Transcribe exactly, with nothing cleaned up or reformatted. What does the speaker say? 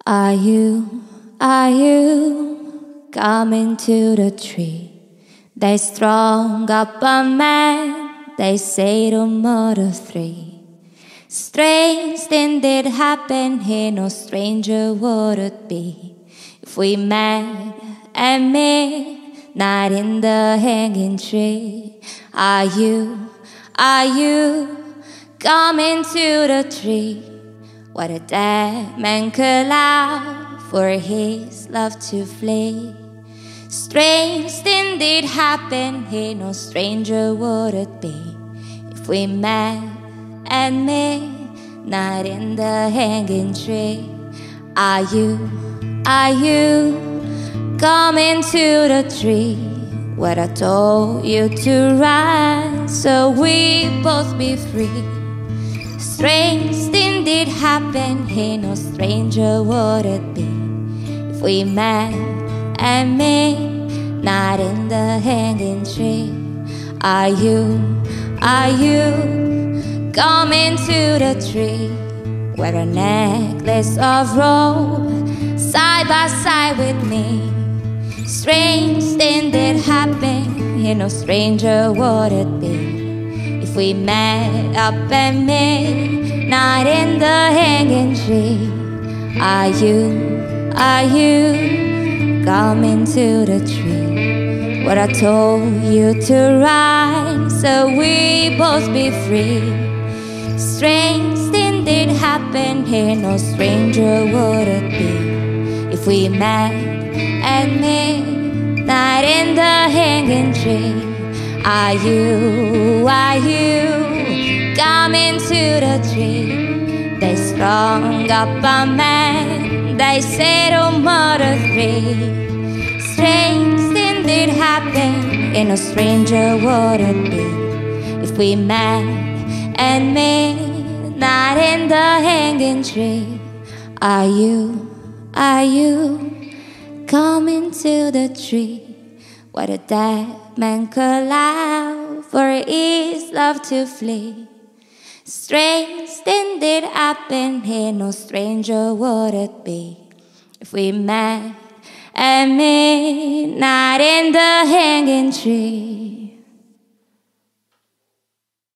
Are you, are you coming to the tree? They strung up a man, they say to murder three. Strange thing did happen here, no stranger would it be if we met at midnight in the hanging tree. Are you, are you coming to the tree where the dead man could laugh for his love to flee? Strange thing did happen here, no stranger would it be if we met at midnight in the hanging tree. Are you, are you coming to the tree where I told you to run so we both be free? Strange thing did happen here, no stranger would it be if we met at midnight in the hanging tree. Are you, are you coming to the tree where a necklace of rope side by side with me? Strange thing did happen here, no stranger would it be if we met up at midnight in the hanging tree. Are you, are you coming to the tree where I told you to ride so we both be free? Strange thing did happen here, no stranger would it be if we met at midnight in the hanging tree. Are you, are you coming to the tree? They strung up a man, they said to murder three. Strange thing did happen, and no stranger would it be if we met at midnight in the hanging tree. Are you, are you coming to the tree where the dead man could laugh for his love to flee? Strange thing did happen here, no stranger would it be if we met at midnight in the hanging tree.